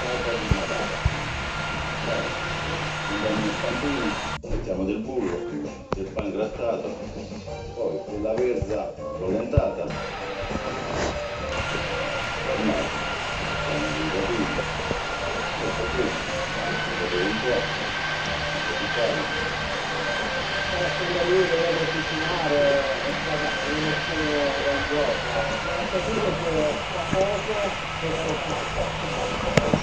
Andiamo in stampini, mettiamo del burro, del pan grattato, poi della verza rollentata, ormai, questo qui, vedete un po', di fare. Da lui dovrebbe cucinare è stata un'emozione grandiosa. Ho capito che fa poco che